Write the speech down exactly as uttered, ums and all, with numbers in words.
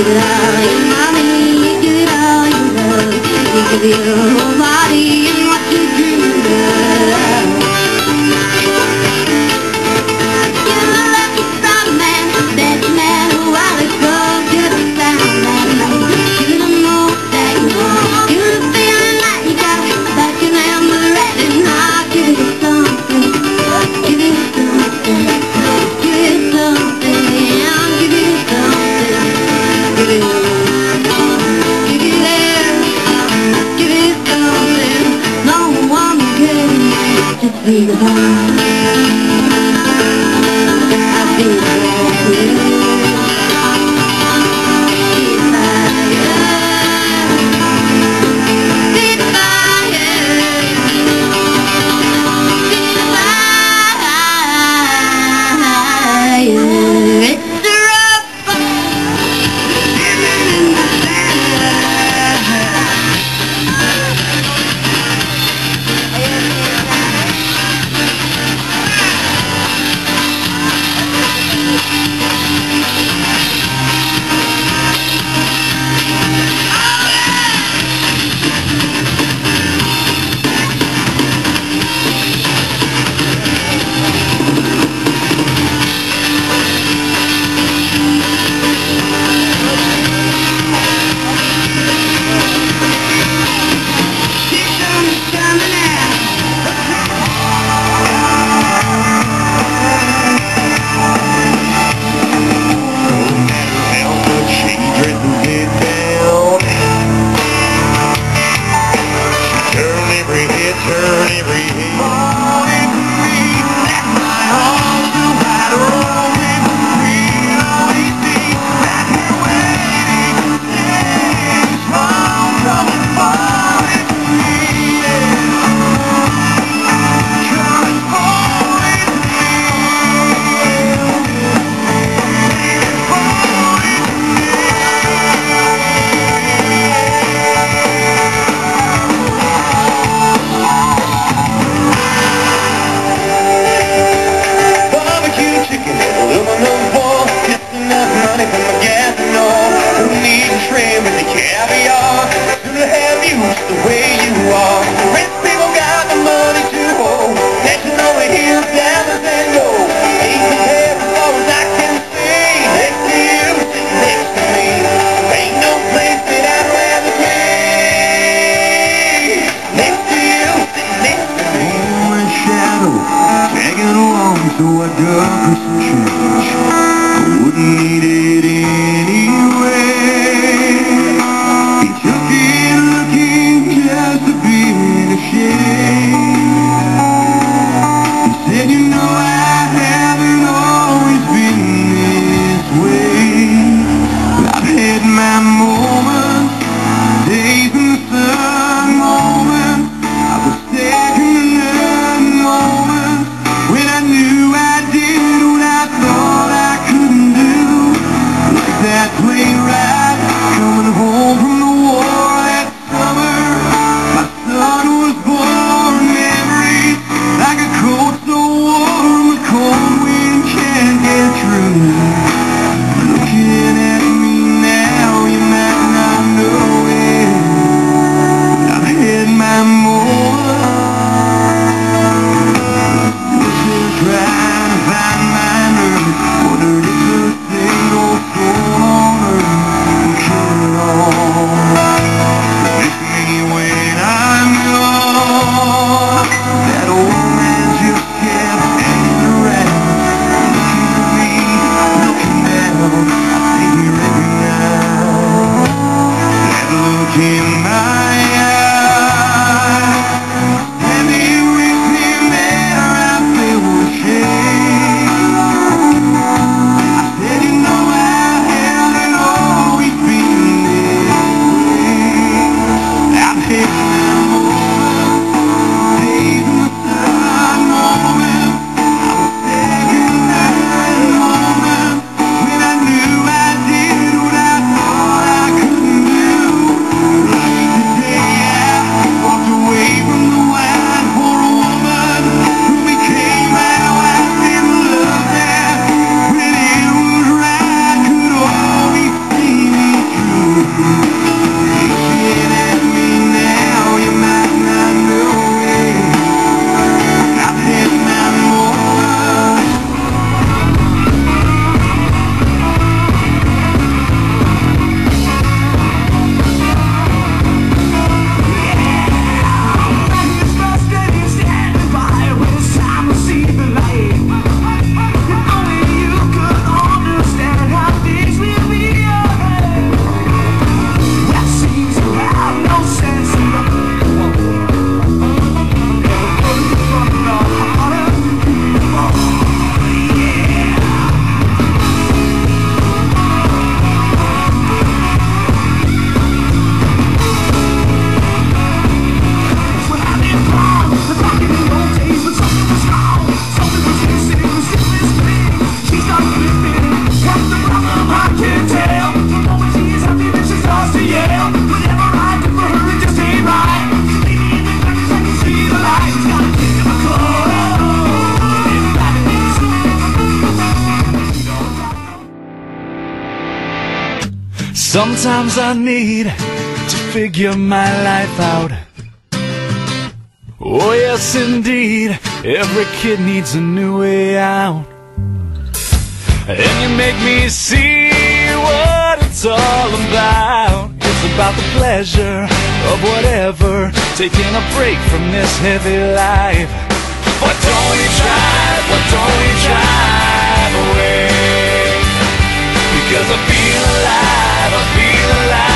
give it all your money, you give it all your love, you give it your whole body and what you dreamed of. You're the lucky strong man, that man a while ago, just found that man. Give it more that you want, give it a feeling that you got, that you never let it not. Give it something, give it something, give it something, yeah, give it something, give it, give it there, give it something, no one can, just be the one. I feel that so I got some change. I wouldn't need it anyway. He took it looking just a bit ashamed. He said, you know I haven't always been this way, but I've had my moments, days in the sun moments. I was second to none moments when I knew I did what I thought. Sometimes I need to figure my life out. Oh yes indeed, every kid needs a new way out. And you make me see what it's all about. It's about the pleasure of whatever, taking a break from this heavy life. Why don't we drive, why don't we drive away? Because I feel alive, I feel alive.